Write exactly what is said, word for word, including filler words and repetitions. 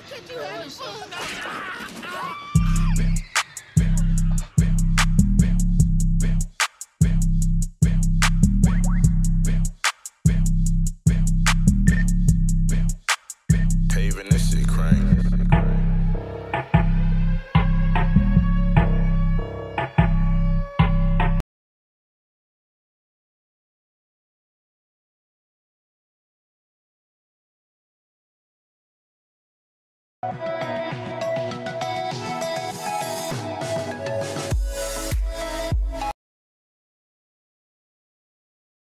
Can't you have fun? Paving this shit crank. You